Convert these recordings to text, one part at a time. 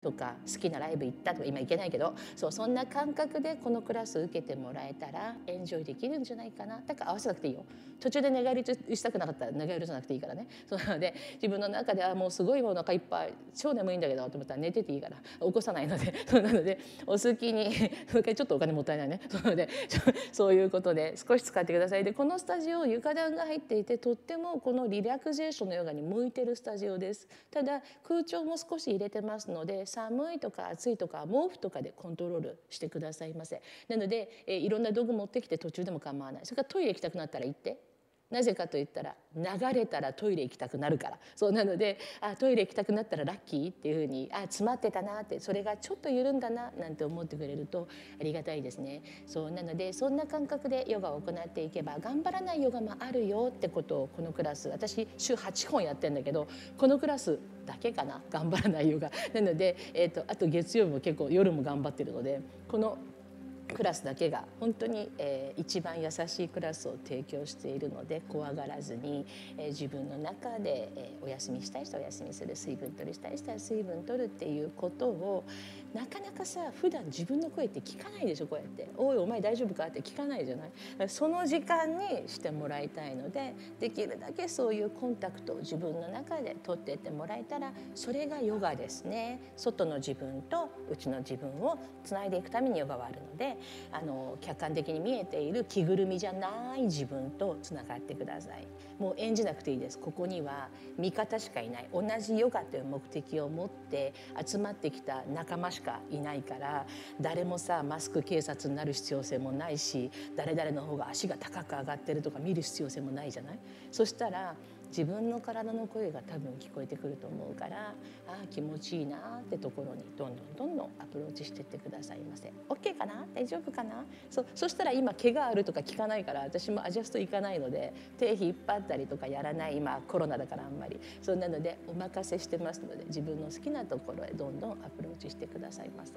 とか好きなライブ行ったとか今行けないけど、そんな感覚でこのクラス受けてもらえたらエンジョイできるんじゃないかな。だから合わせなくていいよ。途中で寝返りしたくなかったら寝返りじゃなくていいからね。そうなので自分の中でもうすごいお腹いっぱい超眠いんだけどと思ったら寝てていいから起こさないのでそうなのでお好きにちょっとお金もったいないね。そうなのでそういうことで少し使ってください。でこのスタジオ床暖が入っていてとってもこのリラクゼーションのヨガに向いてるスタジオです。ただ空調も少し入れてますので寒いとか暑いとか毛布とかでコントロールしてくださいませ。なのでいろんな道具持ってきて途中でも構わない。それからトイレ行きたくなったら行って。なぜかといったら流れたらトイレ行きたくなるから。そうなのでトイレ行きたくなったらラッキーっていうふうに詰まってたなって、それがちょっと緩んだななんて思ってくれるとありがたいですね。そうなのでそんな感覚でヨガを行っていけば頑張らないヨガもあるよってことをこのクラス、私週8本やってんだけどこのクラスだけかな頑張らないヨガなので、あと月曜日も結構夜も頑張ってるのでこのクラスだけが本当に、一番優しいクラスを提供しているので怖がらずに、自分の中で、お休みしたい人はお休みする、水分取りしたい人は水分取るっていうことをなかなかさ普段自分の声って聞かないでしょ。こうやって「おいお前大丈夫か?」って聞かないじゃない。その時間にしてもらいたいのでできるだけそういうコンタクトを自分の中で取っていってもらえたらそれがヨガですね。外の自分と内の自分をつないでいくためにヨガはあるので客観的に見えている着ぐるみじゃない自分とつながってください。もう演じなくていいです。ここには味方しかいない。同じヨガという目的を持って集まってきた仲間しかいないから誰もさマスク警察になる必要性もないし誰々の方が足が高く上がってるとか見る必要性もないじゃない。そしたら自分の体の声が多分聞こえてくると思うから気持ちいいなってところにどんどんアプローチしていってくださいませ。 OK かな大丈夫かな。そしたら今怪我あるとか聞かないから私もアジャストいかないので手引っ張ったりとかやらない。今コロナだからあんまりそうなのでお任せしてますので自分の好きなところへどんどんアプローチしてくださいませ。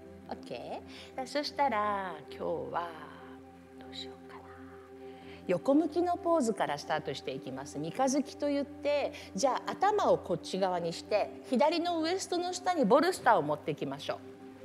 OK。 そしたら今日はどうしようかな。横向きのポーズからスタートしていきます。三日月と言ってじゃあ頭をこっち側にして左のウエストの下にボルスターを持っていきましょう。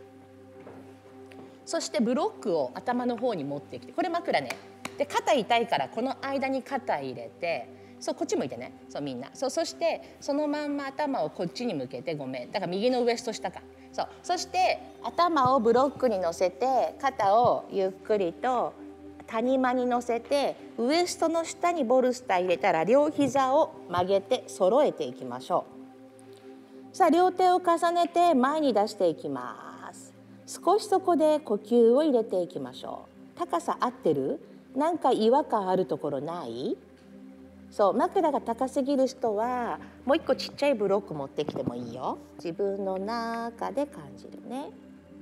そしてブロックを頭の方に持ってきてこれ枕ね。で肩痛いからこの間に肩入れてこっち向いてね。みんなそしてそのまんま頭をこっちに向けてごめんだから右のウエスト下か。そして頭をブロックに乗せて肩をゆっくりと谷間に乗せてウエストの下にボルスター入れたら両膝を曲げて揃えていきましょう。さあ両手を重ねて前に出していきます。少しそこで呼吸を入れていきましょう。高さ合ってる？なんか違和感あるところない？枕が高すぎる人はもう一個ちっちゃいブロック持ってきてもいいよ。自分の中で感じるね。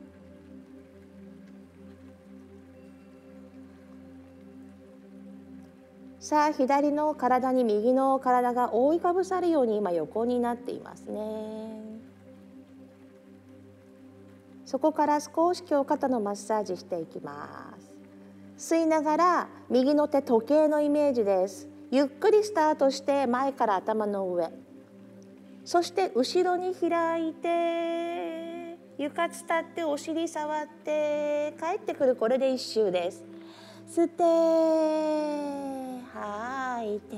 さあ左の体に右の体が覆いかぶさるように今横になっていますね。そこから少し今日肩のマッサージしていきます。吸いながら右の手時計のイメージです。ゆっくりスタートして前から頭の上、そして後ろに開いて床伝ってお尻触って帰ってくる。これで一周です。吸って吐いて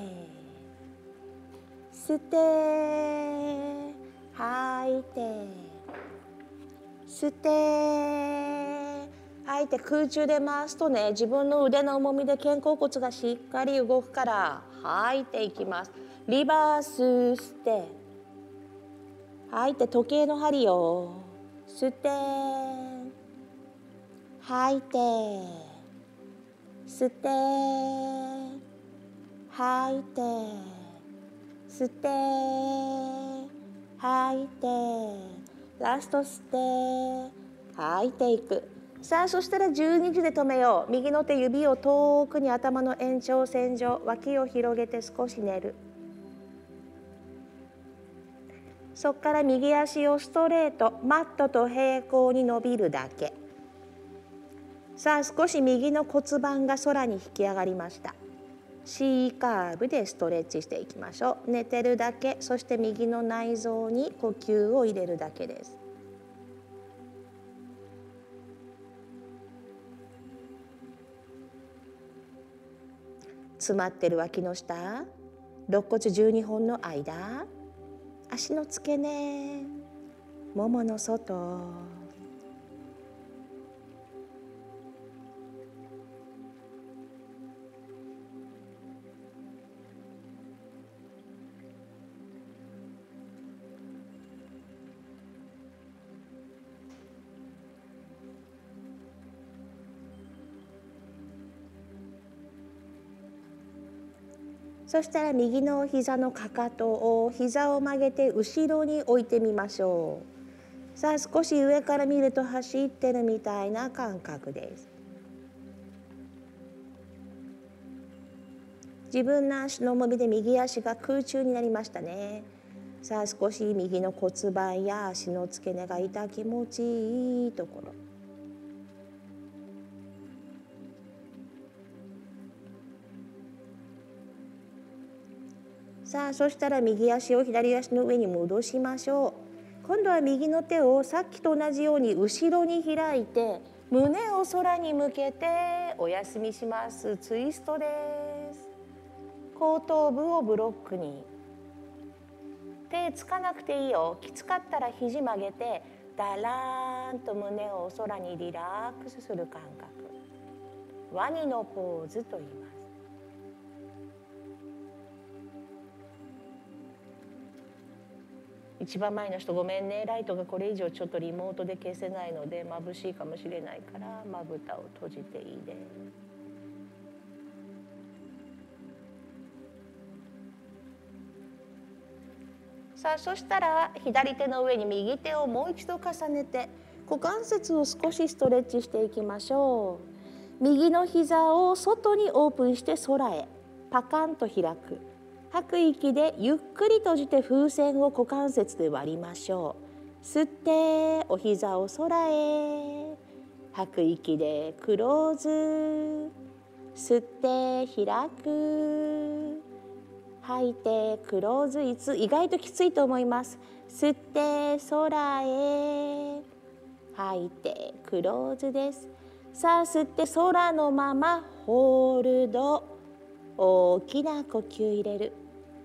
吸って吐いて吸って吐いて。空中で回すとね自分の腕の重みで肩甲骨がしっかり動くから吐いていきます。リバース吸って吐いて時計の針を吸って吐いて吸って吐いて吸って吐いてラスト吸って吐いていく。さあそしたら12時で止めよう。右の手指を遠くに頭の延長線上、脇を広げて少し寝る。そこから右足をストレートマットと平行に伸びるだけ。さあ少し右の骨盤が空に引き上がりました。C カーブでストレッチしていきましょう。寝てるだけ、そして右の内臓に呼吸を入れるだけです。 詰まってる脇の下、肋骨12本の間、足の付け根、ももの外。そしたら右の膝のかかとを膝を曲げて後ろに置いてみましょう。さあ少し上から見ると走ってるみたいな感覚です。自分の足の重みで右足が空中になりましたね。さあ少し右の骨盤や足の付け根が痛気持ちいいところ。さあそしたら右足を左足の上に戻しましょう。今度は右の手をさっきと同じように後ろに開いて胸を空に向けてお休みします。ツイストです。後頭部をブロックに。手つかなくていいよ。きつかったら肘曲げてだらーんと胸を空にリラックスする感覚。ワニのポーズと言います。一番前の人ごめんね、ライトがこれ以上ちょっとリモートで消せないので眩しいかもしれないからまぶたを閉じていいです。さあそしたら左手の上に右手をもう一度重ねて股関節を少しストレッチしていきましょう。右の膝を外にオープンして空へパカンと開く。吐く息でゆっくり閉じて風船を股関節で割りましょう。吸ってお膝を空へ。吐く息でクローズ。吸って開く。吐いてクローズ。意外ときついと思います。吸って空へ。吐いてクローズです。さあ吸って空のままホールド。大きな呼吸入れる。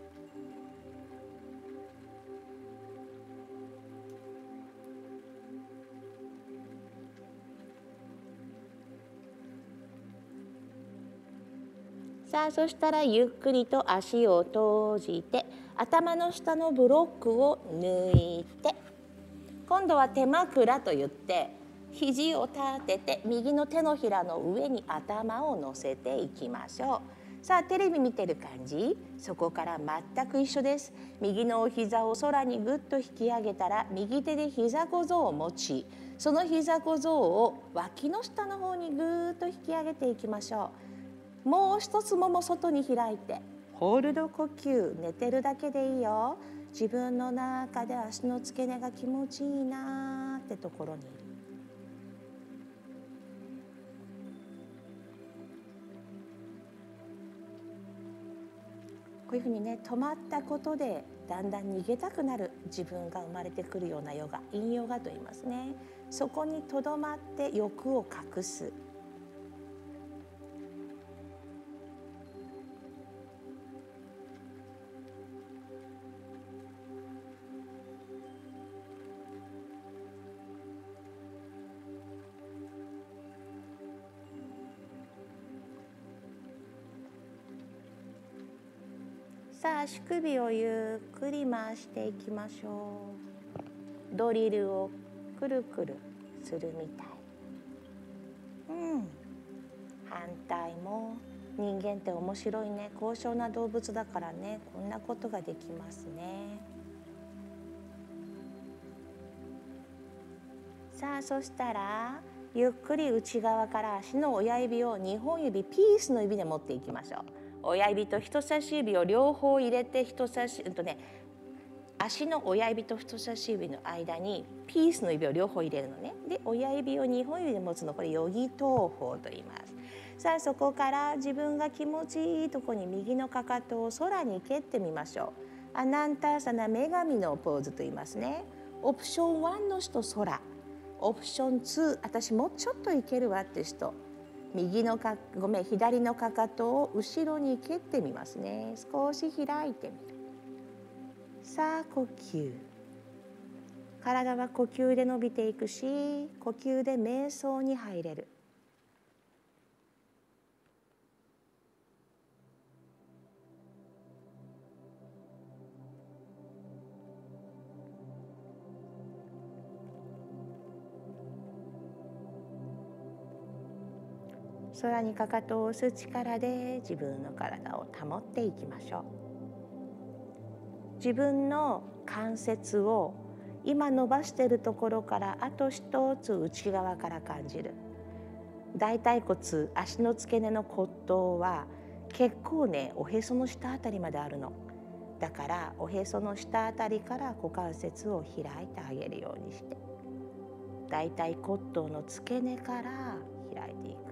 さあそしたらゆっくりと足を閉じて頭の下のブロックを抜いて今度は手枕といって肘を立てて右の手のひらの上に頭を乗せていきましょう。さあテレビ見てる感じ、そこから全く一緒です。右のお膝を空にぐっと引き上げたら右手で膝小僧を持ち、その膝小僧を脇の下の方にぐーっと引き上げていきましょう。もう一つもも外に開いてホールド呼吸。寝てるだけでいいよ。自分の中で足の付け根が気持ちいいなってところにいる。こういうふうにね、止まったことでだんだん逃げたくなる自分が生まれてくるようなヨガ、陰ヨガと言いますね。そこにとどまって欲を隠す。さあ足首をゆっくり回していきましょう。ドリルをくるくるするみたい。反対も。人間って面白いね。高尚な動物だからね、こんなことができますね。さあそしたらゆっくり内側から足の親指を2本指ピースの指で持っていきましょう。親指と人差し指を両方入れて足の親指と人差し指の間にピースの指を両方入れるのね。で親指を2本指で持つの、これヨギ東方と言います。さあそこから自分が気持ちいいとこに右のかかとを空に蹴ってみましょう。アナンターサナ、女神のポーズと言いますね。オプション1の人空、オプション2、私もうちょっといけるわって人、 左のかかとを後ろに蹴ってみますね。少し開いてみる。さあ呼吸。体は呼吸で伸びていくし、呼吸で瞑想に入れる。空にかかとを押す力で自分の体を保っていきましょう。自分の関節を今伸ばしているところからあと一つ内側から感じる。大腿骨、足の付け根の骨頭は結構ね、おへその下あたりまであるの。だからおへその下あたりから股関節を開いてあげるようにして、大腿骨頭の付け根から開いていく。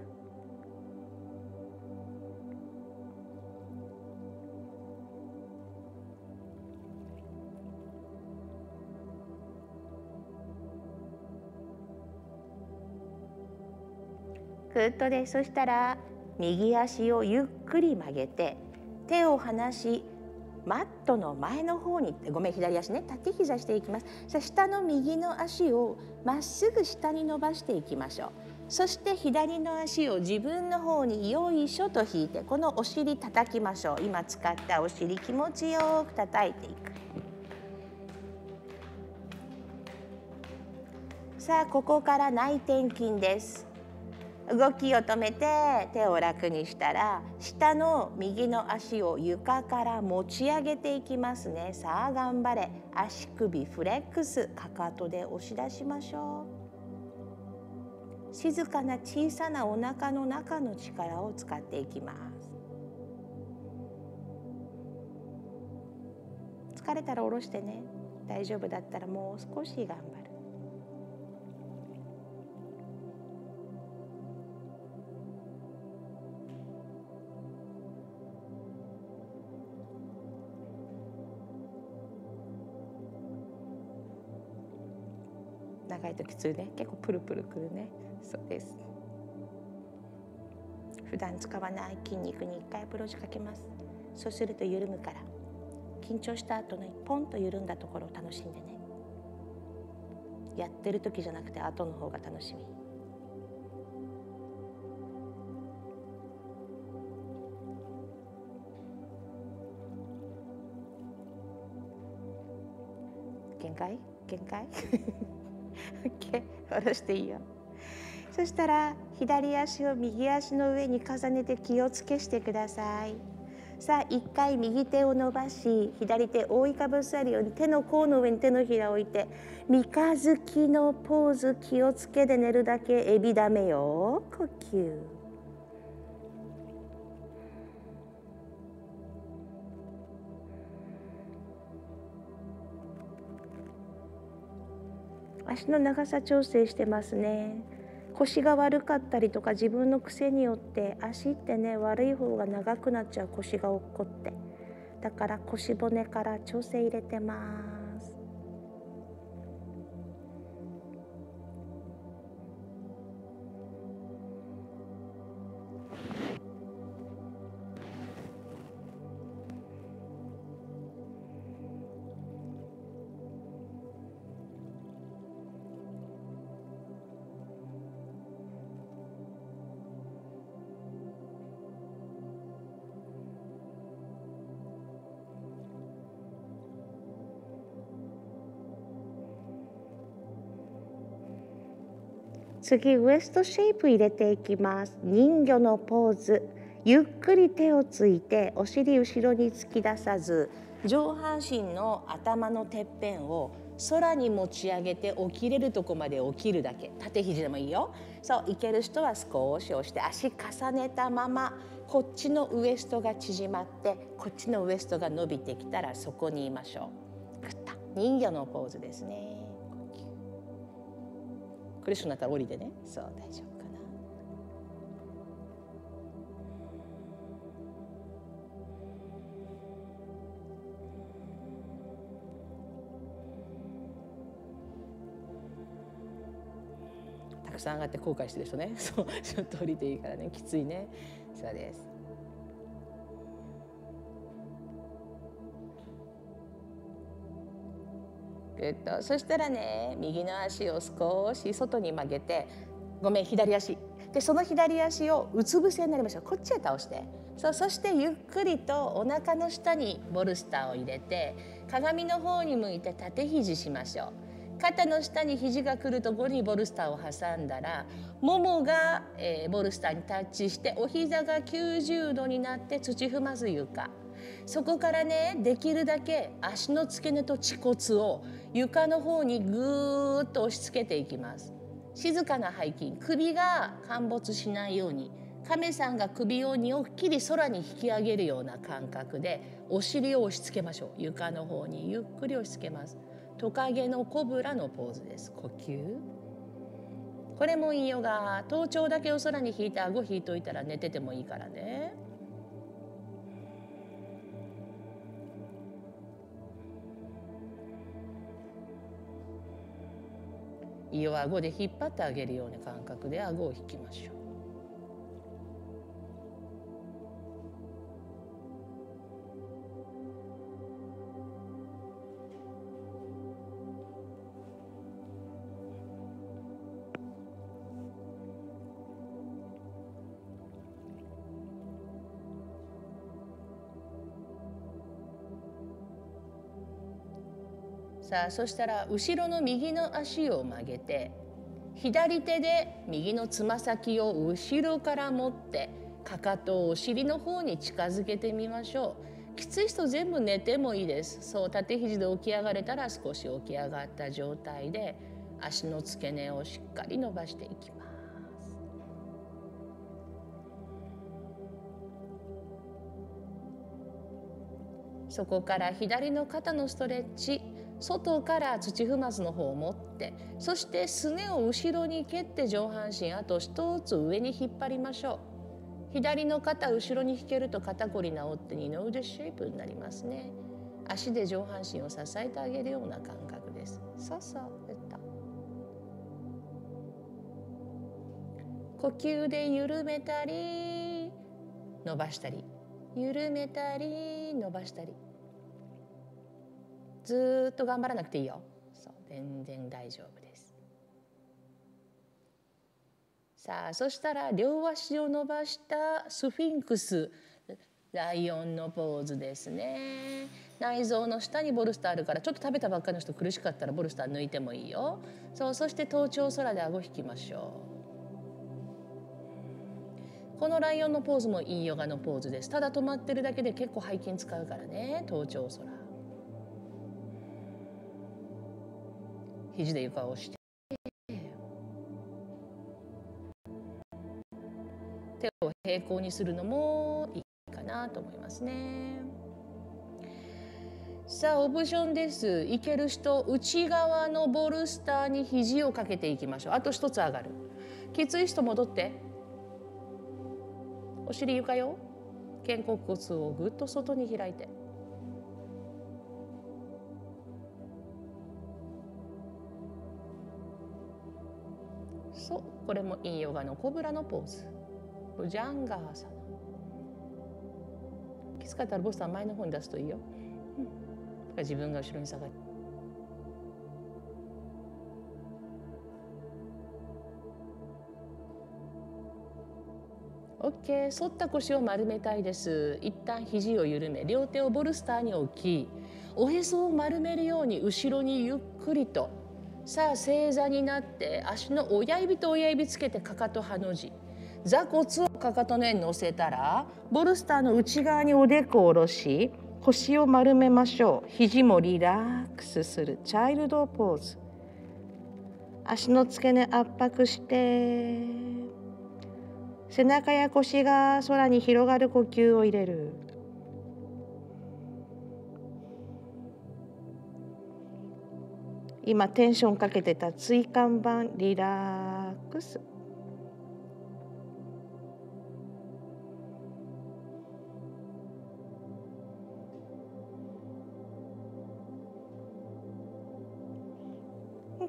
ぐっとで、そしたら右足をゆっくり曲げて手を離し、マットの前の方に、左足ね、立て膝していきます。さあ下の右の足をまっすぐ下に伸ばしていきましょう。そして左の足を自分の方によいしょと引いて、このお尻叩きましょう。今使ったお尻気持ちよく叩いていく。さあここから内転筋です。動きを止めて手を楽にしたら、下の右の足を床から持ち上げていきますね。さあ頑張れ。足首フレックス、かかとで押し出しましょう。静かな小さなお腹の中の力を使っていきます。疲れたら下ろしてね。大丈夫だったらもう少し頑張る。長いときついね。結構プルプルくるね。そうです。普段使わない筋肉に一回アプローチかけます。そうすると緩むから、緊張した後のポンと緩んだところを楽しんでね。やってる時じゃなくて後の方が楽しみ。限界OK、 下ろしていいよ。そしたら左足を右足の上に重ねて気をつけしてください。さあ一回右手を伸ばし、左手覆いかぶさるように手の甲の上に手のひらを置いて、三日月のポーズ、気をつけて寝るだけ。エビダメよ。呼吸。足の長さ調整してますね。腰が悪かったりとか、自分の癖によって足ってね、悪い方が長くなっちゃう。腰が落っこって、だから腰骨から調整入れてます。次ウエストシェイプ入れていきます。人魚のポーズ。ゆっくり手をついて、お尻後ろに突き出さず、上半身の頭のてっぺんを空に持ち上げて、起きれるとこまで起きるだけ。縦肘でもいいよ。そう、いける人は少し押して、足重ねたままこっちのウエストが縮まって、こっちのウエストが伸びてきたらそこにいましょう。グッと人魚のポーズですね。苦しくなったら降りてね。そう、大丈夫かな。 くさん上がって後悔してる人ね。そうちょっと降りていいからね、きついね。そうです。グッと。そしたらね、右の足を少し外に曲げて、ごめん、左足で、その左足をうつ伏せになりましょう。こっちへ倒して、そしてゆっくりとお腹の下にボルスターを入れて、鏡の方に向いて縦肘しましょう。肩の下に肘が来るところにボルスターを挟んだら、ももが、ボルスターにタッチして、お膝が90度になって土踏まず床。そこからね、できるだけ足の付け根と恥骨を床の方にぐーっと押し付けていきます。静かな背筋、首が陥没しないように、亀さんが首をにおっきり空に引き上げるような感覚でお尻を押し付けましょう。床の方にゆっくり押し付けます。トカゲのコブラのポーズです。呼吸。これもいいヨガ。頭頂だけを空に引いて顎引いといたら寝ててもいいからね。胃を顎で引っ張ってあげるような感覚で顎を引きましょう。さあ、そしたら後ろの右の足を曲げて、左手で右のつま先を後ろから持ってかかとをお尻の方に近づけてみましょう。きつい人全部寝てもいいです。そう、縦肘で起き上がれたら少し起き上がった状態で足の付け根をしっかり伸ばしていきます。そこから左の肩のストレッチ、外から土踏まずの方を持って、そしてすねを後ろに蹴って上半身あと一つ上に引っ張りましょう。左の肩後ろに引けると肩こり治って二の腕シェイプになりますね。足で上半身を支えてあげるような感覚です。そうそう、呼吸で緩めたり伸ばしたり、緩めたり伸ばしたり。ずっと頑張らなくていいよ。そう、全然大丈夫です。さあ、そしたら両足を伸ばしたスフィンクス、ライオンのポーズですね。内臓の下にボルスターあるから、ちょっと食べたばっかりの人苦しかったらボルスター抜いてもいいよ。そう、そして頭頂空で顎引きましょう。このライオンのポーズもいいヨガのポーズです。ただ止まってるだけで結構背筋使うからね。頭頂空、肘で床を押して、手を平行にするのもいいかなと思いますね。さあ、オプションです。いける人、内側のボルスターに肘をかけていきましょう。あと一つ上がる。きつい人戻って、お尻床よ。肩甲骨をぐっと外に開いて、そう、これもいいヨガのコブラのポーズ、ブジャンガーサナ。きつかったらボスター前の方に出すといいよ。自分が後ろに下がる。OK、反った腰を丸めたいです。一旦肘を緩め、両手をボルスターに置き、おへそを丸めるように後ろにゆっくりと。さあ、正座になって足の親指と親指つけてかかとハの字、座骨をかかとの上に乗せたら、ボルスターの内側におでこを下ろし、腰を丸めましょう。肘もリラックスするチャイルドポーズ。足の付け根圧迫して、背中や腰が空に広がる呼吸を入れる。今テンションかけてた椎間板リラックス。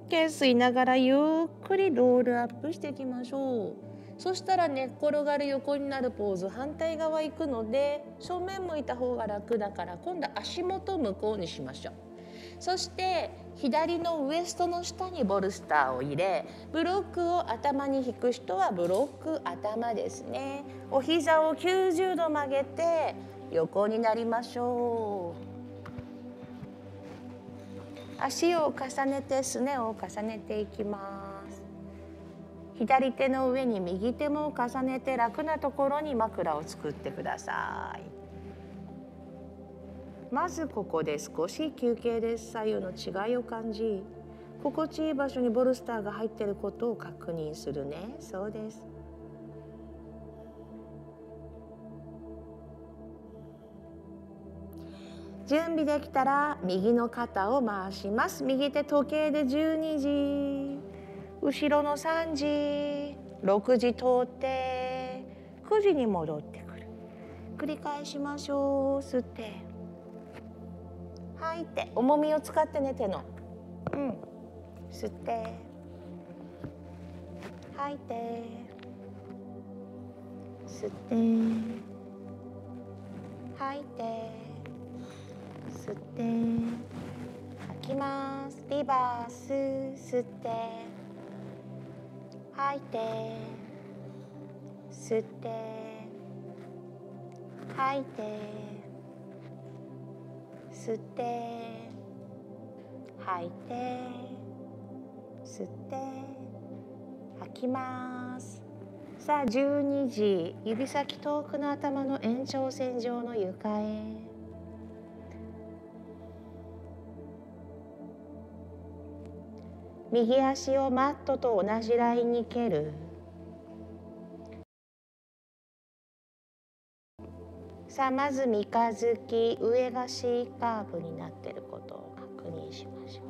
息吸いながらゆっくりロールアップしていきましょう。そしたら寝っ転がる横になるポーズ、反対側行くので正面向いた方が楽だから、今度は足元向こうにしましょう。そして左のウエストの下にボルスターを入れ、ブロックを頭に引く人はブロック頭ですね。お膝を90度曲げて横になりましょう。足を重ねてすねを重ねていきます。左手の上に右手も重ねて楽なところに枕を作ってください。まずここで少し休憩です。左右の違いを感じ、心地いい場所にボルスターが入っていることを確認するね。そうです。準備できたら右の肩を回します。右手時計で12時、後ろの3時、6時通って9時に戻ってくる。繰り返しましょう。吸って吐いて、重みを使ってね、手の。吸って吐いて、吸って吐いて、吸って吐きます。リバース。吸って吐いて、吸って吐いて、吸って吐いて、吸って吐きます。さあ12時、指先遠くの頭の延長線上の床へ。右足をマットと同じラインに蹴る。さあまず三日月、上が C カーブになっていることを確認しましょう。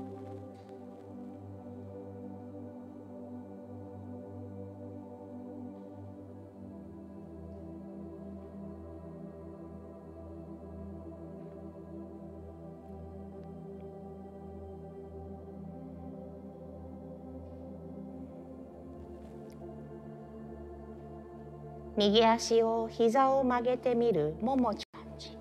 右足を膝を曲げてみる。もも感じ。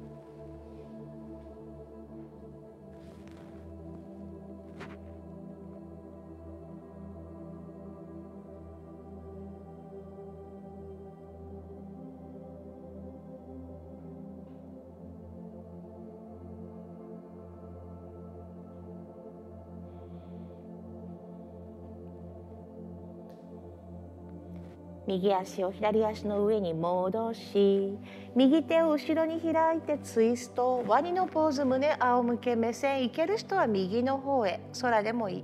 右足を左足の上に戻し、右手を後ろに開いてツイスト。ワニのポーズ、胸仰向け、目線いける人は右の方へ、空でもいい。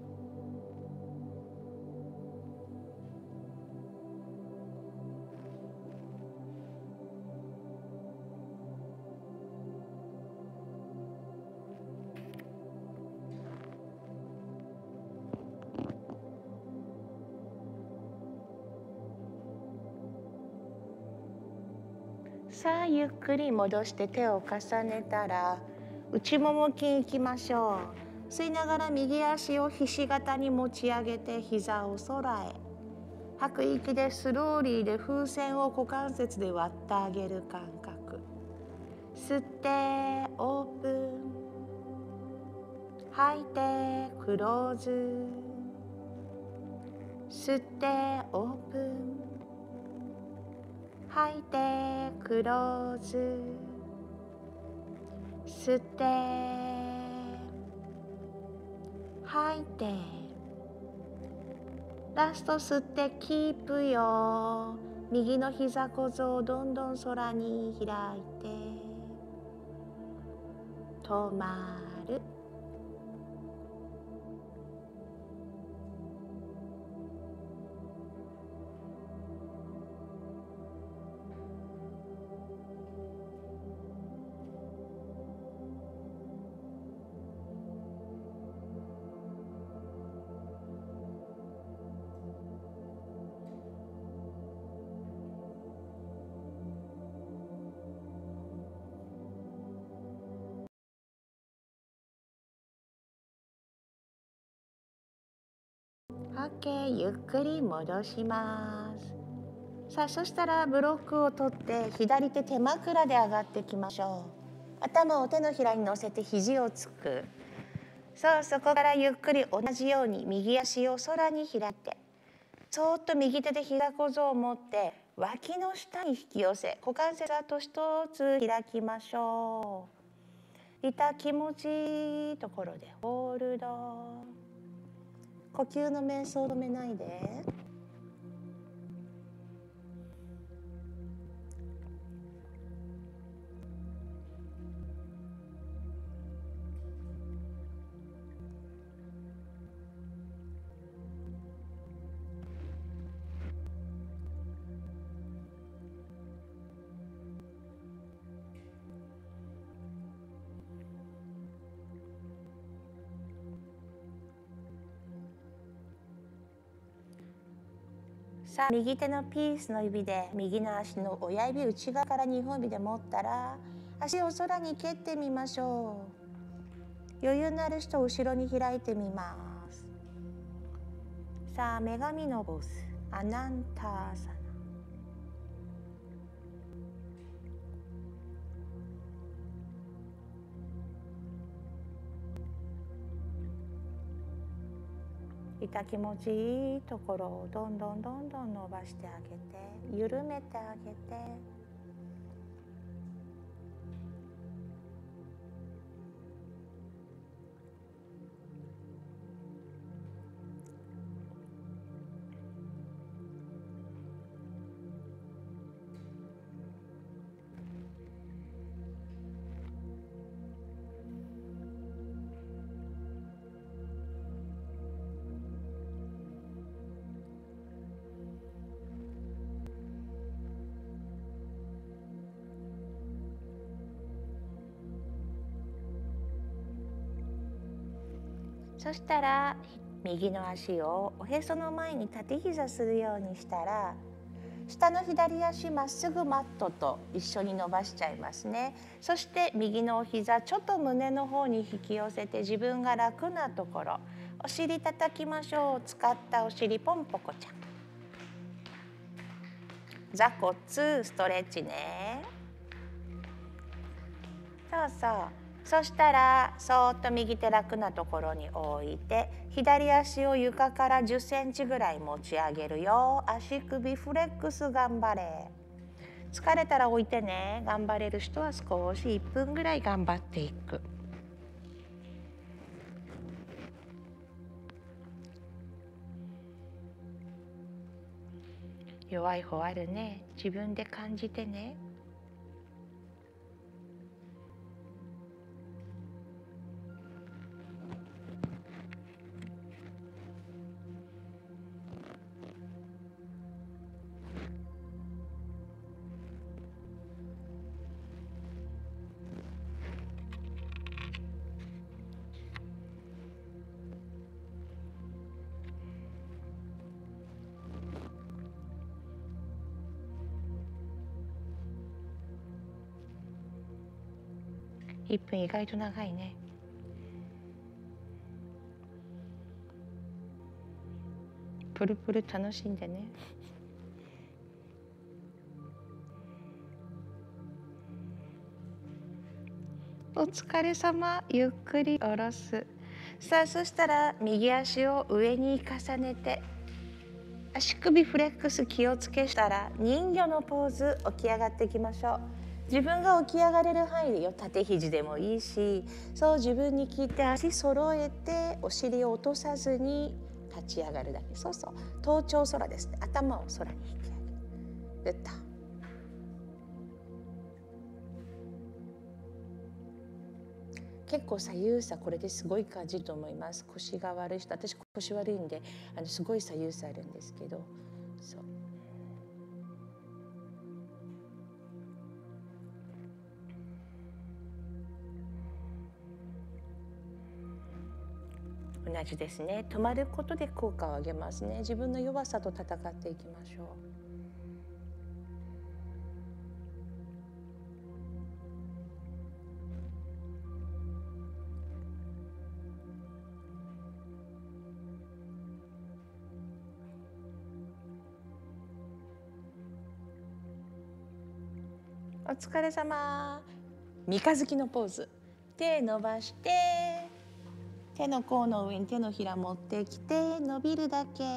さあゆっくり戻して手を重ねたら内もも筋いきましょう。吸いながら右足をひし形に持ち上げて膝を空へ。吐く息でスローリーで風船を股関節で割ってあげる感覚。吸ってオープン、吐いてクローズ。吸ってオープン、吐いてクローズ。吸って吐いて、ラスト吸ってキープよ。右の膝小僧をどんどん空に開いて止まる。 OK。ゆっくり戻します。さあ、そしたらブロックを取って左手手枕で上がっていきましょう。頭を手のひらに乗せて肘をつく。そう、そこからゆっくり同じように右足を空に開いて、そーっと右手で膝小僧を持って脇の下に引き寄せ、股関節あと一つ開きましょう。痛気持ちいいところでホールド。呼吸の瞑想を止めないで。さあ、右手のピースの指で右の足の親指内側から2本指で持ったら、足を空に蹴ってみましょう。余裕のある人、後ろに開いてみます。さあ、女神のポーズ、アナンターサナ。痛気持ちいいところをどんどんどんどん伸ばしてあげて、緩めてあげて、そしたら右の足をおへその前に立て膝するようにしたら、下の左足まっすぐマットと一緒に伸ばしちゃいますね。そして右のお膝ちょっと胸の方に引き寄せて、自分が楽なところお尻叩きましょう。使ったお尻ポンポコちゃん。座骨ストレッチね。そうそう。そしたらそーっと右手楽なところに置いて、左足を床から10センチぐらい持ち上げるよ。足首フレックス頑張れ。疲れたら置いてね。頑張れる人は少し1分ぐらい頑張っていく。弱い方あるね。自分で感じてね。1分意外と長いね。プルプル楽しんでね。お疲れ様。ゆっくり下ろす。さあ、そしたら右足を上に重ねて、足首フレックス気をつけしたら人魚のポーズ起き上がっていきましょう。自分が起き上がれる範囲でよ。縦肘でもいいし、そう自分に聞いて足揃えてお尻を落とさずに立ち上がるだけ。そうそう、頭頂空ですね。頭を空に引き上げる。グッと。結構左右差これですごい感じると思います。腰が悪い人、私腰悪いんですごい左右差あるんですけど、そう同じですね。止まることで効果を上げますね。自分の弱さと戦っていきましょう。 お疲れ様。三日月のポーズ。手伸ばして手の甲の上に手のひら持ってきて伸びるだけ。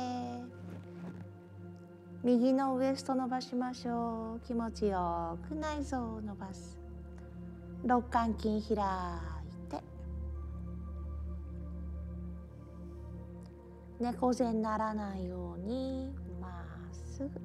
右のウエスト伸ばしましょう。気持ちよく内臓を伸ばす。肋間筋開いて、猫背にならないようにまっすぐ。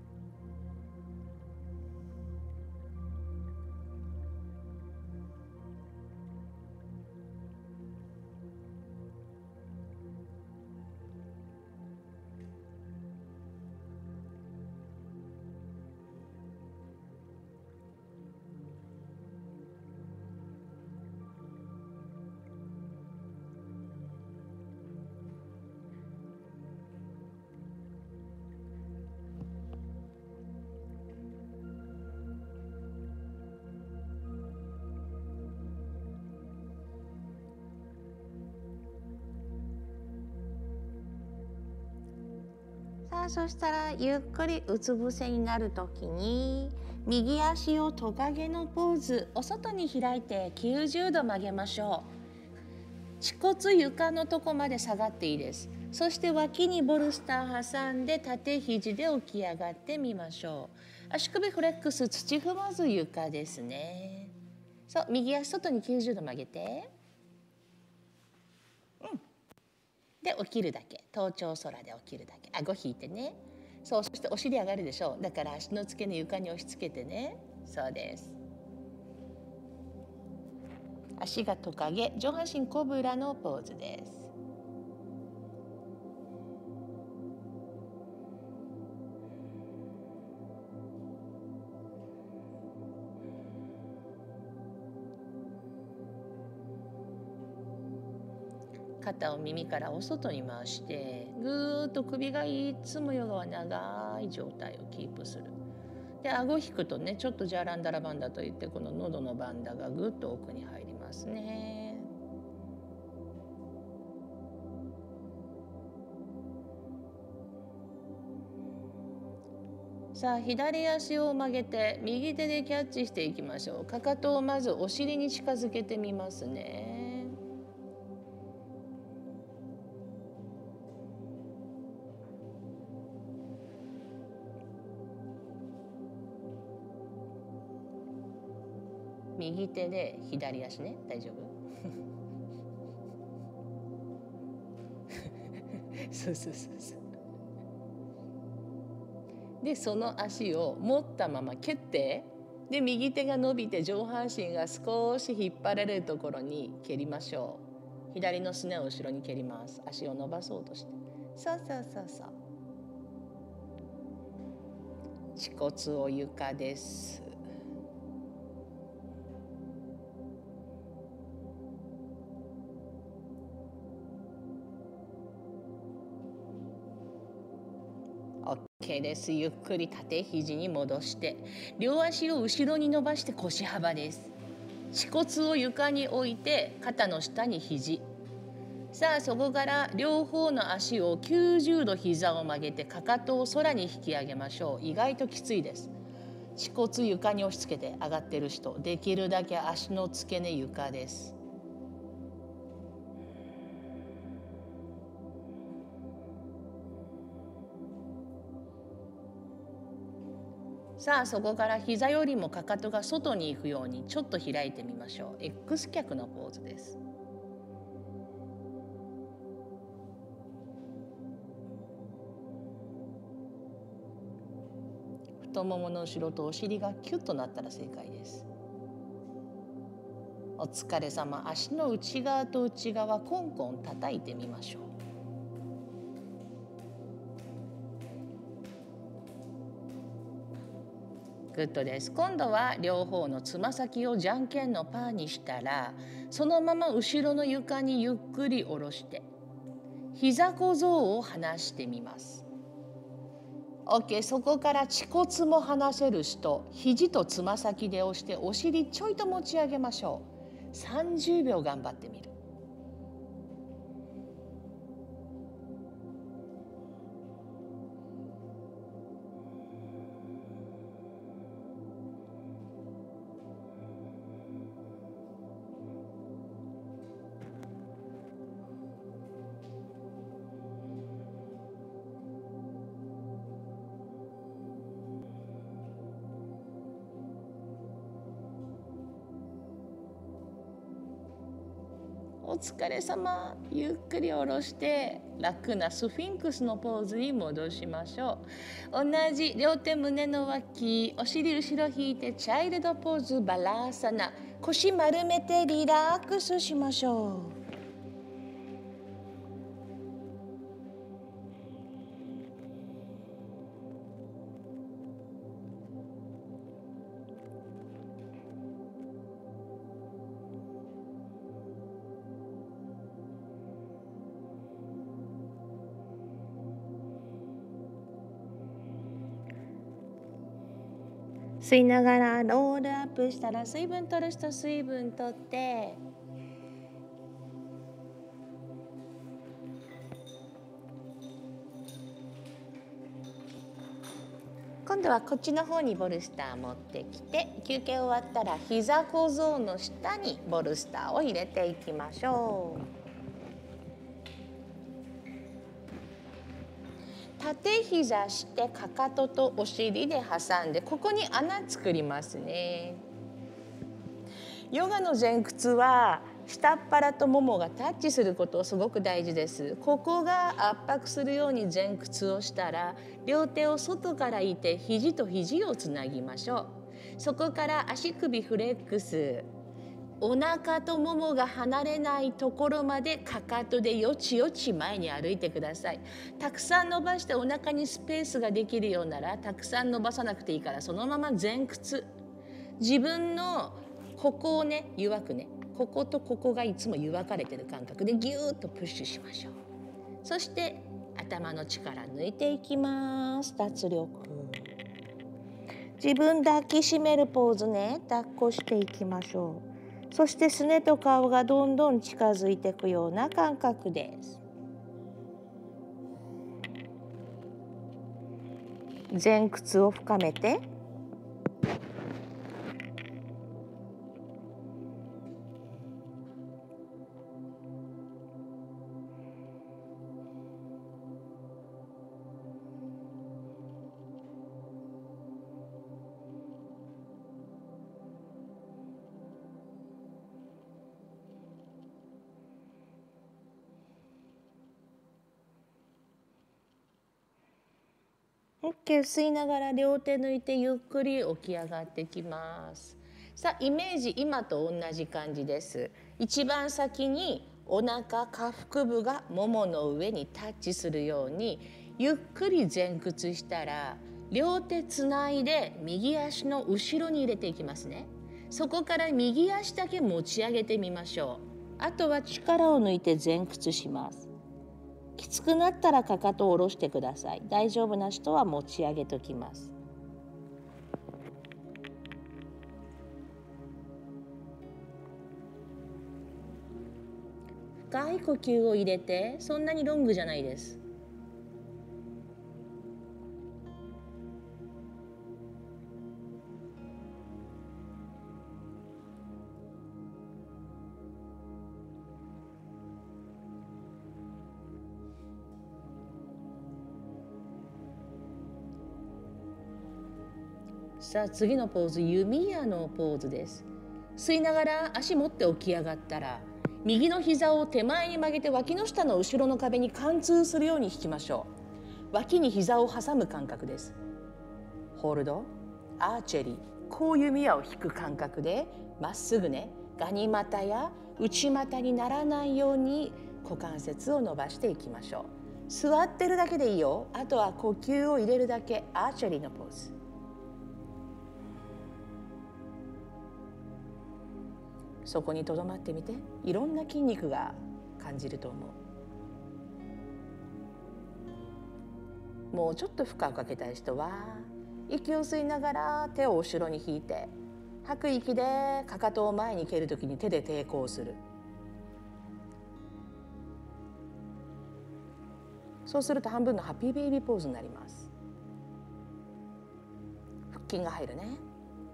さあ、そしたらゆっくりうつ伏せになるときに右足をトカゲのポーズ、お外に開いて90度曲げましょう。恥骨床のとこまで下がっていいです。そして脇にボルスター挟んで縦肘で起き上がってみましょう。足首フレックス、土踏まず床ですね。そう、右足外に90度曲げて、で起きるだけ。頭頂空で起きるだけ。顎引いてね。そう、そしてお尻上がるでしょう。だから足の付け根床に押し付けてね。そうです。足がトカゲ、上半身コブラのポーズです。肩を耳からお外に回してぐーっと首がいつもヨガは長い状態をキープする。で顎引くとね、ちょっとジャランダラバンダといってこの喉のバンダがぐっと奥に入りますね。さあ、左足を曲げて右手でキャッチしていきましょう。かかとをまずお尻に近づけてみますね。右手で左足ね、大丈夫？そうそうそうそう。でその足を持ったまま蹴って、で右手が伸びて上半身が少し引っ張られるところに蹴りましょう。左のすねを後ろに蹴ります。足を伸ばそうとして、そうそうそうそう。恥骨を床です。OK です。ゆっくり縦肘に戻して両足を後ろに伸ばして腰幅です。恥骨を床に置いて肩の下に肘。さあ、そこから両方の足を90度膝を曲げてかかとを空に引き上げましょう。意外ときついです。恥骨床に押し付けて上がってる人、できるだけ足の付け根床です。さあ、そこから膝よりもかかとが外に行くようにちょっと開いてみましょう。 X 脚のポーズです。太ももの後ろとお尻がキュッとなったら正解です。お疲れ様。足の内側と内側コンコン叩いてみましょう。グッドです。今度は両方のつま先をじゃんけんのパーにしたら、そのまま後ろの床にゆっくり下ろして膝小僧を離してみます。 OK。 そこから恥骨も離せる人、肘とつま先で押してお尻ちょいと持ち上げましょう。30秒頑張ってみる。 お疲れ様。ゆっくり下ろして楽なスフィンクスのポーズに戻しましょう。同じ両手胸の脇、お尻後ろ引いてチャイルドポーズ、バラーサナ。腰丸めてリラックスしましょう。吸いながらロールアップしたら、水分取る人水分取って、今度はこっちの方にボルスター持ってきて、休憩終わったら膝小僧の下にボルスターを入れていきましょう。縦膝してかかととお尻で挟んで、ここに穴作りますね。ヨガの前屈は下っ腹とももがタッチすることすごく大事です。ここが圧迫するように前屈をしたら、両手を外からいて肘と肘をつなぎましょう。そこから足首フレックス、お腹とももが離れないところまでかかとでよちよち前に歩いてください。たくさん伸ばしてお腹にスペースができるようなら、たくさん伸ばさなくていいから、そのまま前屈。自分のここをね、弱くね、こことここがいつも弱かれてる感覚でギューッとプッシュしましょう。そして頭の力抜いていきます。脱力。自分抱きしめるポーズね、抱っこしていきましょう。そしてすねと顔がどんどん近づいていくような感覚です。前屈を深めて、OK、吸いながら両手抜いてゆっくり起き上がってきます。さあ、イメージ今と同じ感じです。一番先にお腹下腹部がももの上にタッチするようにゆっくり前屈したら、両手つないで右足の後ろに入れていきますね。そこから右足だけ持ち上げてみましょう。あとは力を抜いて前屈します。きつくなったらかかとを下ろしてください。大丈夫な人は持ち上げときます。深い呼吸を入れて、そんなにロングじゃないです。さあ、次のポーズ、弓矢のポーズです。吸いながら足持って起き上がったら、右の膝を手前に曲げて脇の下の後ろの壁に貫通するように引きましょう。脇に膝を挟む感覚です。ホールド、アーチェリー、こう弓矢を引く感覚でまっすぐね、ガニ股や内股にならないように股関節を伸ばしていきましょう。座ってるだけでいいよ。あとは呼吸を入れるだけ。アーチェリーのポーズ。そこにとどまってみて、いろんな筋肉が感じると思う。もうちょっと負荷をかけたい人は、息を吸いながら手を後ろに引いて、吐く息でかかとを前に蹴るときに手で抵抗する。そうすると半分のハッピーベイビーポーズになります。腹筋が入るね。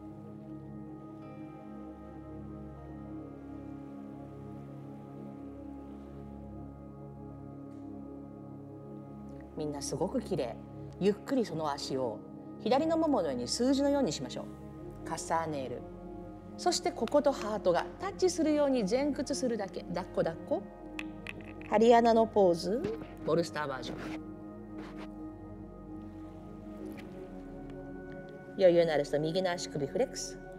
みんなすごく綺麗。ゆっくりその足を左のもものように数字のようにしましょう。重ねる。 そしてこことハートがタッチするように前屈するだけ。抱っこ抱っこ。ハリアナのポーズ、ボルスターバージョン。余裕のある人、右の足首フレックス。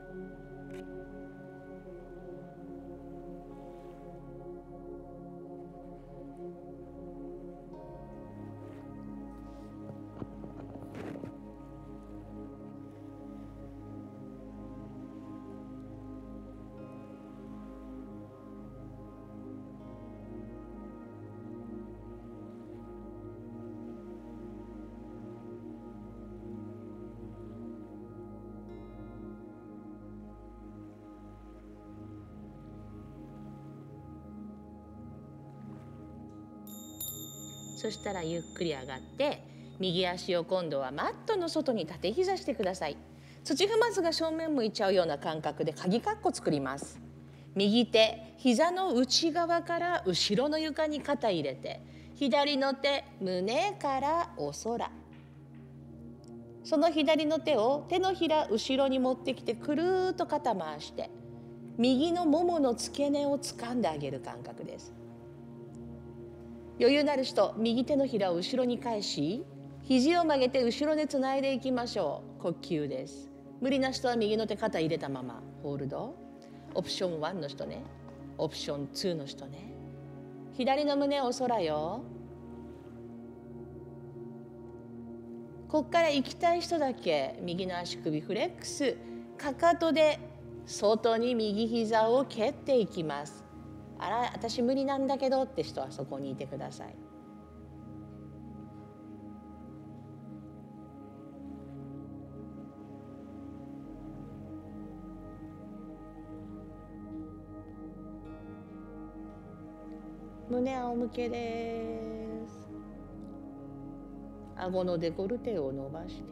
そしたらゆっくり上がって右足を今度はマットの外に縦膝してください。土踏まずが正面向いちゃうような感覚で鍵括弧作ります。右手膝の内側から後ろの床に肩入れて、左の手胸からお空。その左の手を手のひら後ろに持ってきてくるーっと肩回して右のももの付け根を掴んであげる感覚です。余裕のある人、右手のひらを後ろに返し肘を曲げて後ろでつないでいきましょう。呼吸です。無理な人は右の手肩入れたままホールド。オプション1の人ね、オプション2の人ね。左の胸お空よ。こっから行きたい人だけ右の足首フレックス、かかとで外に右膝を蹴っていきます。あら、私無理なんだけどって人はそこにいてください。胸仰向けです。顎のデコルテを伸ばして、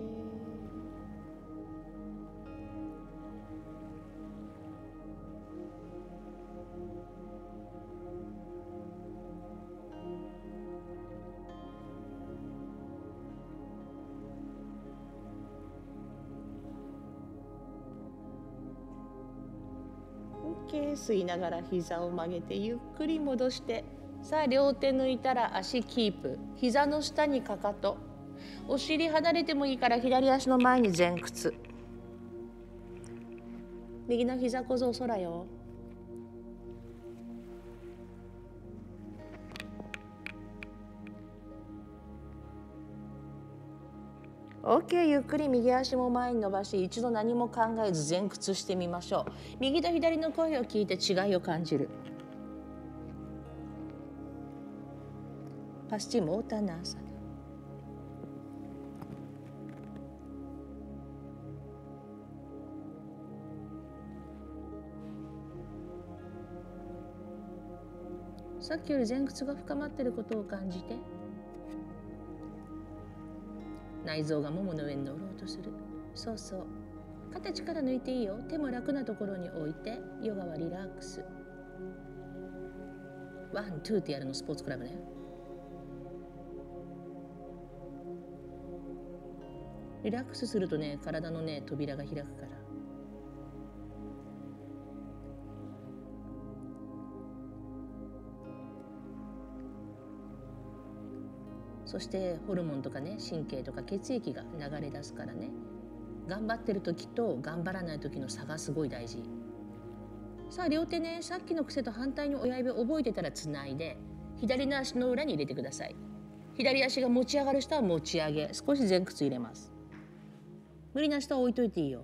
吸いながら膝を曲げてゆっくり戻して、さあ両手抜いたら足キープ。膝の下にかかと、お尻離れてもいいから左足の前に前屈。右の膝小僧空よ。OK、ゆっくり右足も前に伸ばし、一度何も考えず前屈してみましょう。右と左の声を聞いて違いを感じる。パスチモータナーサナ。さっきより前屈が深まっていることを感じて、内臓がももの上に乗ろうとする。そうそう。肩力抜いていいよ。手も楽なところに置いて、ヨガはリラックス。ワン、ツーってやるのスポーツクラブね。リラックスするとね、体のね、扉が開くから。そしてホルモンとかね、神経とか血液が流れ出すからね、頑張ってる時と頑張らない時の差がすごい大事。さあ両手ね、さっきの癖と反対に親指を覚えてたらつないで、左の足の裏に入れてください。左足が持ち上がる人は持ち上げ、少し前屈入れます。無理な人は置いといていいよ。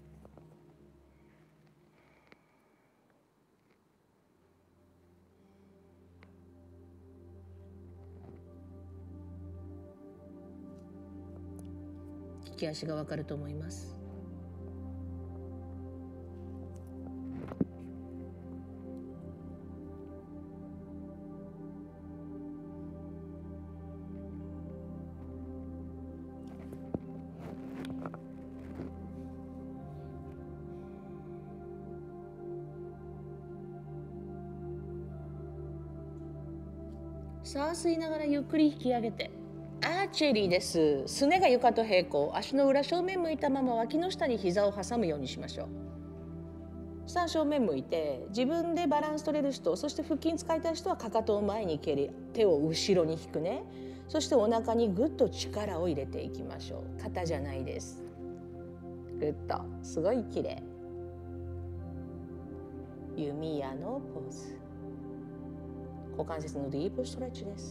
利き足がわかると思います。さあ吸いながらゆっくり引き上げて、アーチェリーです。すねが床と平行、足の裏正面向いたまま脇の下に膝を挟むようにしましょう。 さあ正面向いて、自分でバランス取れる人、そして腹筋使いたい人はかかとを前に蹴り、手を後ろに引くね。そしてお腹にぐっと力を入れていきましょう。肩じゃないです。ぐっと、すごい綺麗。弓矢のポーズ。股関節のディープストレッチです。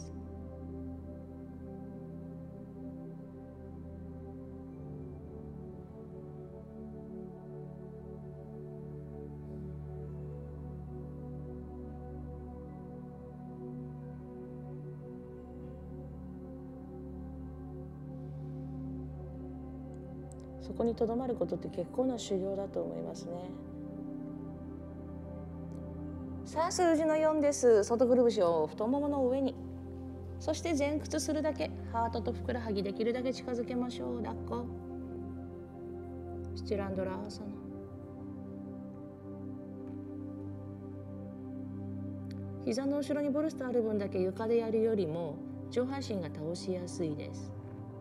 そこにとどまることって結構な修行だと思いますね。さあ数字の4です。外くるぶしを太ももの上に、そして前屈するだけ、ハートとふくらはぎできるだけ近づけましょう。抱っこ、スチランドラーサナ。膝の後ろにボルスターある分だけ床でやるよりも上半身が倒しやすいです。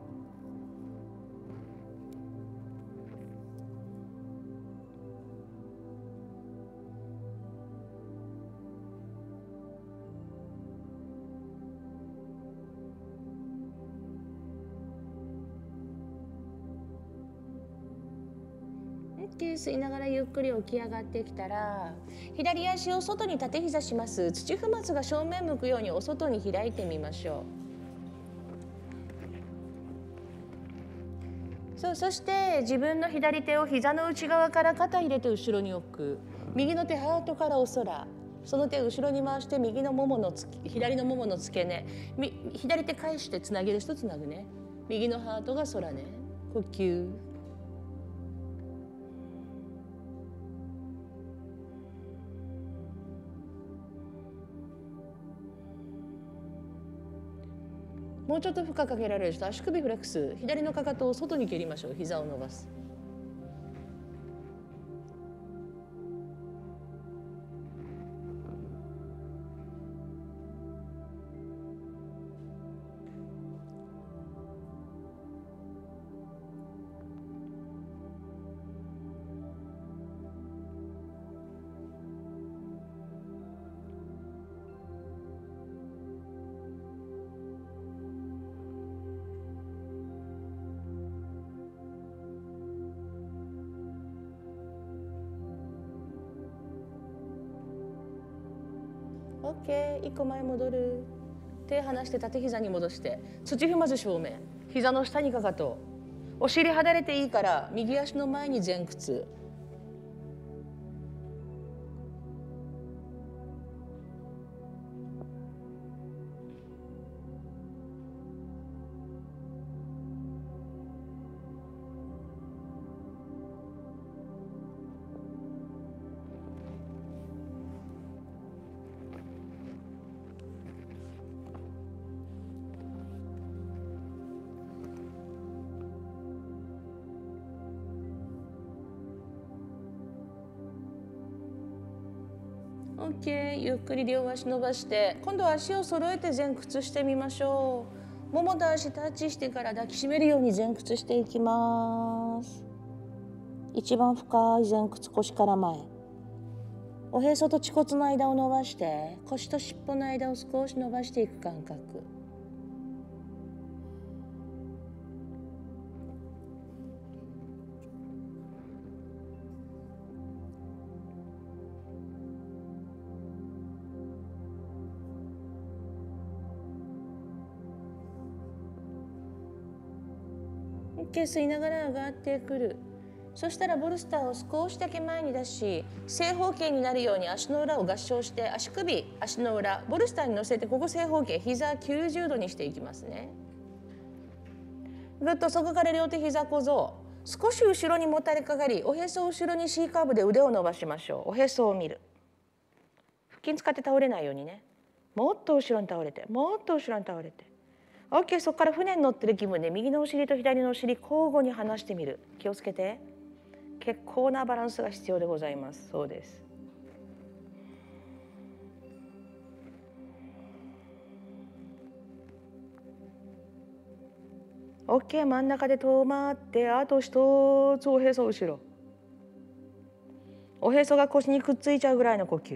吸いながらゆっくり起き上がってきたら、左足を外に縦膝します。土踏まずが正面向くようにお外に開いてみましょう。そして自分の左手を膝の内側から肩入れて後ろに置く。右の手ハートからお空、その手を後ろに回して右のももの左のももの付け根、左手返してつなげる人つなぐね。右のハートが空ね。呼吸。もうちょっと負荷かけられる人、足首フレックス、左のかかとを外に蹴りましょう。膝を伸ばす。OK、一個前戻る。手離して縦膝に戻して、土踏まず正面、膝の下にかかと、お尻離れていいから右足の前に前屈。OK、ゆっくり両足伸ばして、今度は足を揃えて前屈してみましょう。ももと足タッチしてから抱きしめるように前屈していきます。一番深い前屈、腰から前。おへそと恥骨の間を伸ばして、腰と尻尾の間を少し伸ばしていく感覚。吸いながら上がってくる。そしたらボルスターを少しだけ前に出し、正方形になるように足の裏を合掌して、足首、足の裏、ボルスターに乗せて、ここ正方形、膝90度にしていきますね。ぐっとそこから両手膝小僧、少し後ろにもたれかかり、おへそを後ろに C カーブで腕を伸ばしましょう。おへそを見る。腹筋使って倒れないようにね。もっと後ろに倒れて、もっと後ろに倒れて。OK、そこから船に乗ってる気分で右のお尻と左のお尻交互に離してみる。気をつけて。結構なバランスが必要でございます。そうです。OK、真ん中で止まって、あと一つおへそ後ろ。 おへそが腰にくっついちゃうぐらいの呼吸。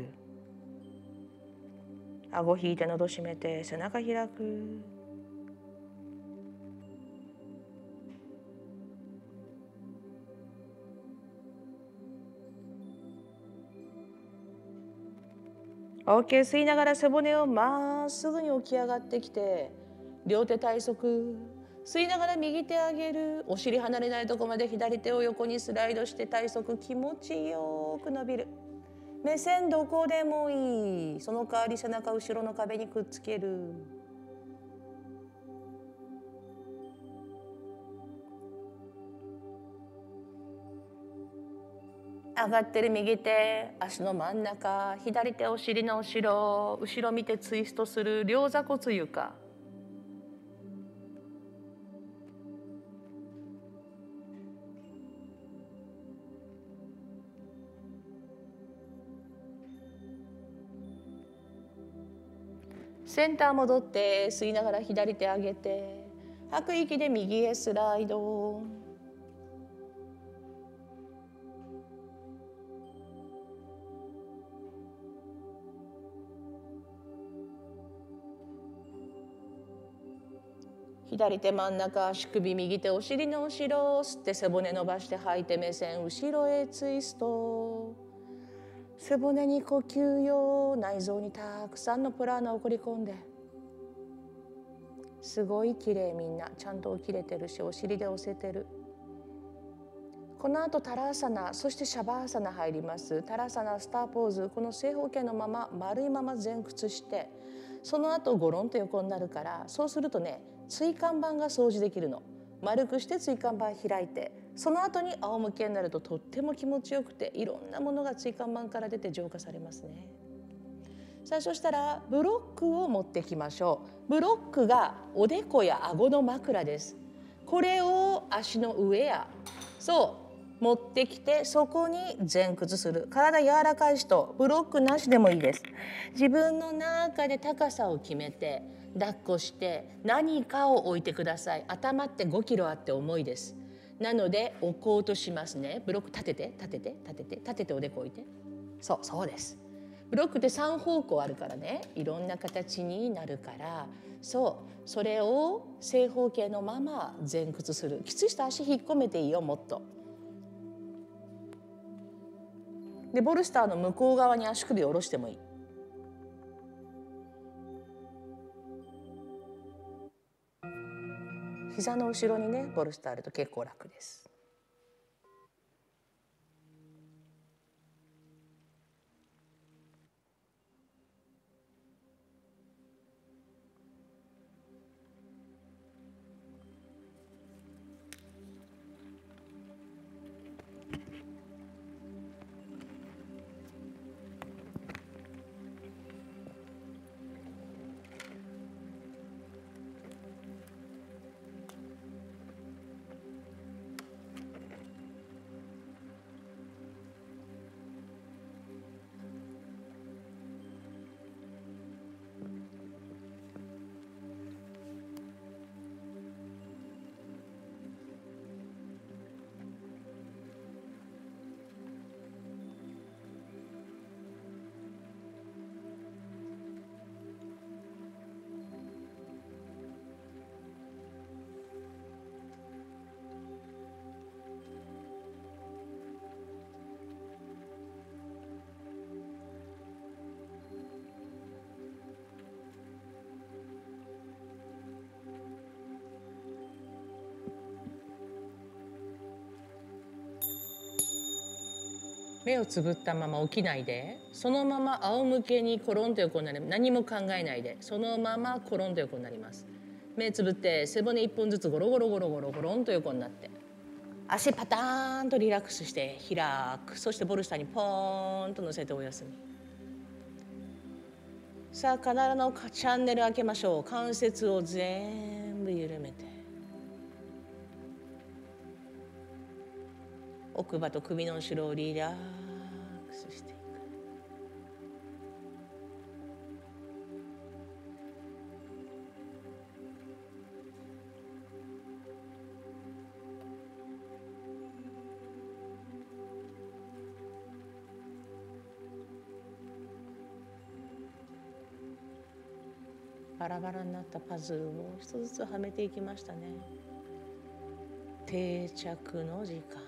顎引いて喉閉めて背中開く。OK。 吸いながら背骨をまっすぐに起き上がってきて、両手体側。吸いながら右手上げる。お尻離れないとこまで左手を横にスライドして体側気持ちよく伸びる。目線どこでもいい。その代わり背中後ろの壁にくっつける。上がってる右手足の真ん中、左手お尻の後ろ、後ろ見てツイストする。両座骨床。センター戻って吸いながら左手上げて、吐く息で右へスライド。左手真ん中、足首右手お尻の後ろ。吸って背骨伸ばして吐いて目線後ろへツイスト。背骨に呼吸よ。内臓にたくさんのプラーナを送り込んで。すごい綺麗。みんなちゃんと起きれてるし、お尻で押せてる。この後タラーサナ、そしてシャバーサナ入ります。タラーサナスターポーズ。この正方形のまま丸いまま前屈して、その後ゴロンと横になるから、そうするとね、椎間板が掃除できるの。丸くして椎間板開いて、その後に仰向けになるととっても気持ちよくて、いろんなものが椎間板から出て浄化されますね。さあ、そしたらブロックを持ってきましょう。ブロックがおでこや顎の枕です。これを足の上や持ってきて、そこに前屈する。体柔らかい人、ブロックなしでもいいです。自分の中で高さを決めて抱っこして何かを置いてください。頭って5キロあって重いです。なので置こうとしますね。ブロック立てて立てて立てて立てて、おでこ置いて。そうです。ブロックって3方向あるからね、いろんな形になるから、それを正方形のまま前屈する。きつい人足引っ込めていいよ、もっと。でボルスターの向こう側に足首を下ろしてもいい。膝の後ろにねボルスターあると結構楽です。目をつぶったまま起きないで、そのまま仰向けにコロンと横になり、何も考えないでそのままコロンと横になります。目つぶって背骨1本ずつゴロゴロゴロゴロゴロンと横になって、足パターンとリラックスして開く。そしてボルスターにポーンと乗せてお休み。さあ、体のチャンネル開けましょう。関節を全部緩めて、奥歯と首の後ろをリラックスしていく。 バラバラになったパズルを一つずつはめていきましたね。定着の時間。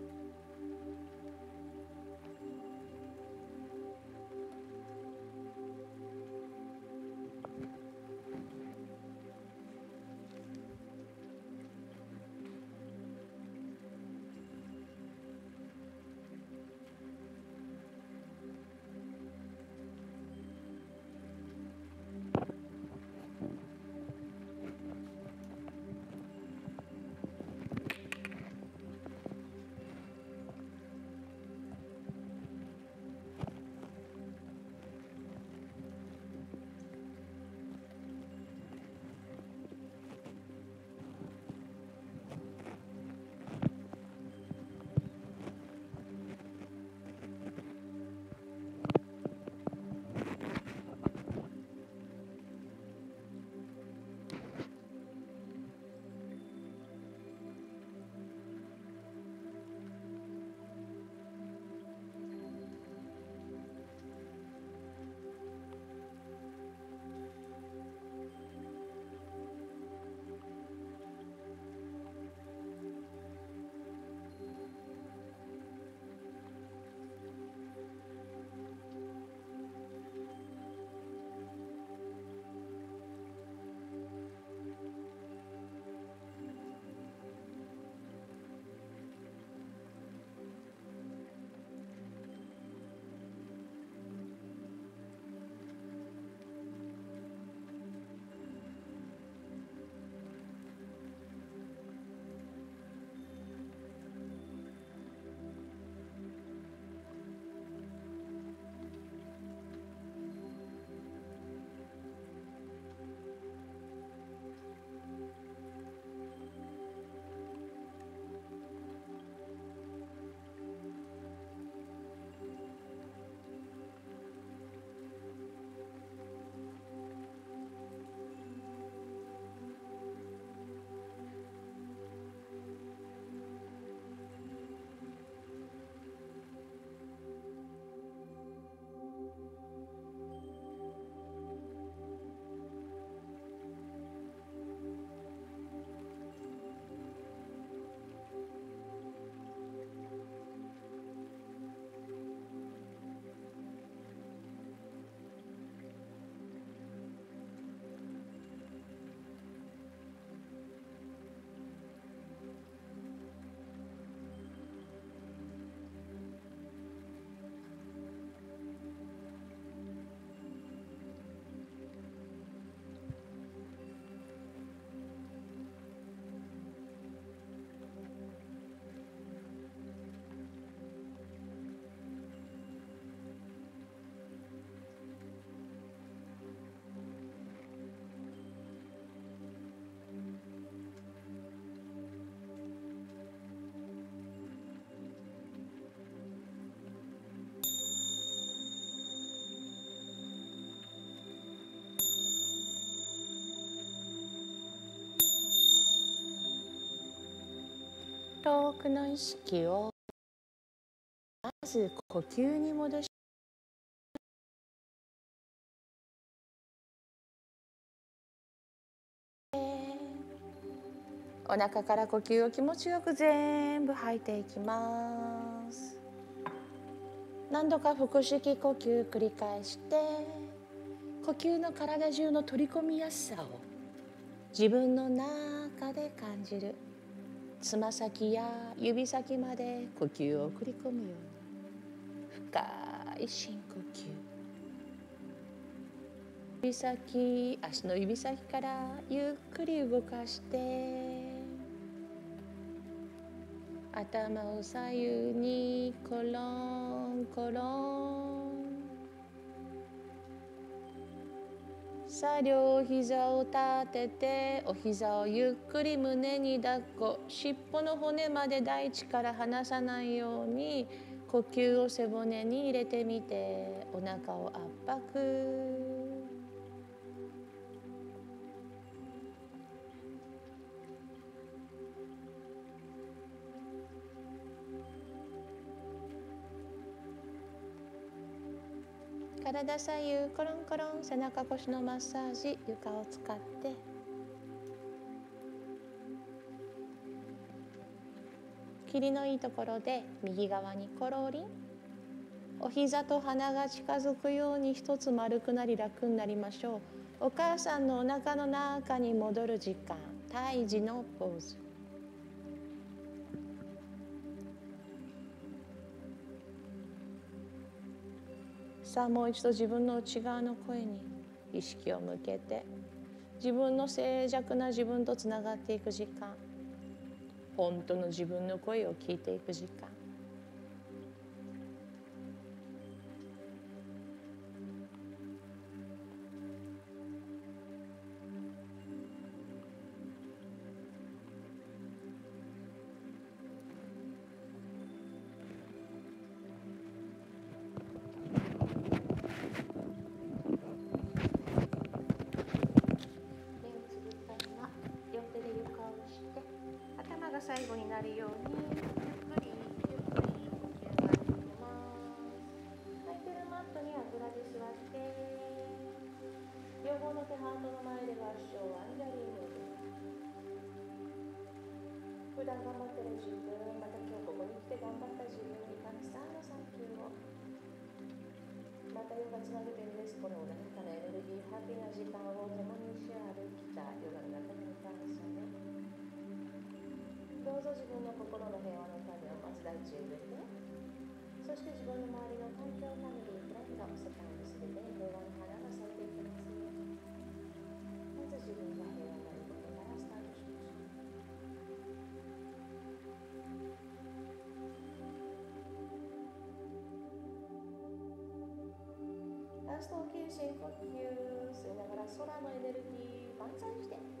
遠くの意識をまず呼吸に戻し、お腹から呼吸を気持ちよく全部吐いていきます。何度か腹式呼吸繰り返して、呼吸の体中の取り込みやすさを自分の中で感じる。つま先や指先まで呼吸を送り込むように深い深呼吸。指先、足の指先からゆっくり動かして、頭を左右にコロンコロン。さあ両膝を立てて、お膝をゆっくり胸に抱っこ、尻尾の骨まで大地から離さないように呼吸を背骨に入れてみて、お腹を圧迫。 体左右コロンコロン、背中腰のマッサージ、床を使って霧のいいところで右側にコロリン。お膝と鼻が近づくように一つ丸くなり楽になりましょう。お母さんのお腹の中に戻る時間、胎児のポーズ。さあもう一度自分の内側の声に意識を向けて、自分の静寂な自分とつながっていく時間、本当の自分の声を聞いていく時間。最後になるようにゆっくりゆっくり呼吸ができます。空いてるマットにあぐらで座って、両方の手ハートの前で合掌アンジャリーム。普段頑張ってる自分、また今日ここに来て頑張った自分にたくさんのサンキューを。またヨガつなげてるです。この穏やかなエネルギー、ハッピーな時間を共にシェアできたヨガの中に感謝ね。どうぞ自分の心の平和の種をまず大地へ植えて、そして自分の周りの環境、ファミリー、フレンド、世界のすべてに平和の花が咲いていきますよ。まず自分が平和になることからスタートしましょう。ラスト大きい深呼吸、吸いながら空のエネルギー万歳して